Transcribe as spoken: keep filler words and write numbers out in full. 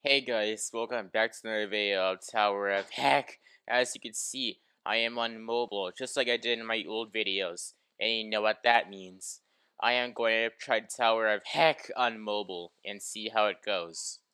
Hey guys, welcome back to another video of Tower of Heck. As you can see, I am on mobile, just like I did in my old videos. And you know what that means. I am going to try Tower of Heck on mobile and see how it goes.